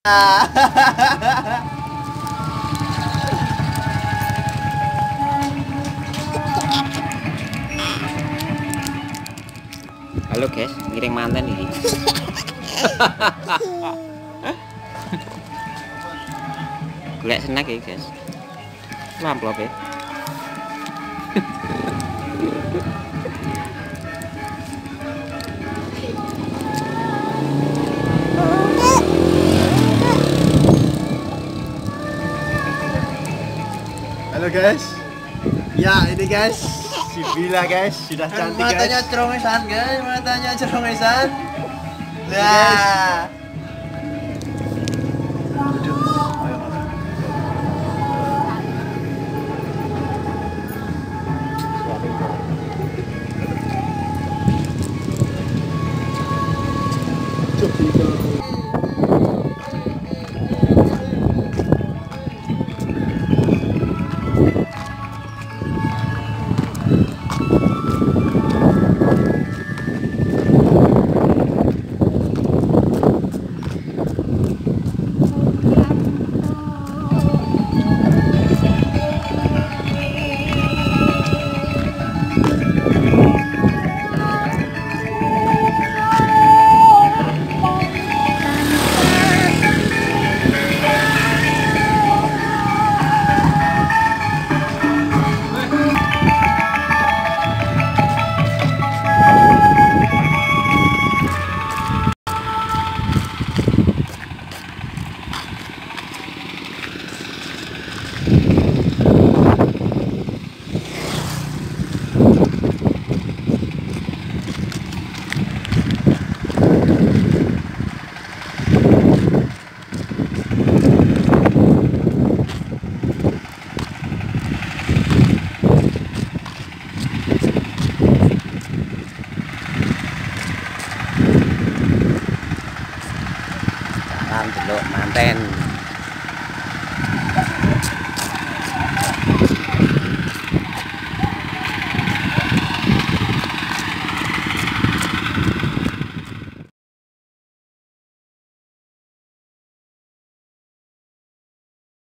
Halo guys, ngiring manten ini. Golek snack ya guys. Amplop ya. Halo guys. Ya ini guys, si Bila guys sudah cantik guys. Matanya cerongesan guys, matanya cerongesan. Nah. Delok manten.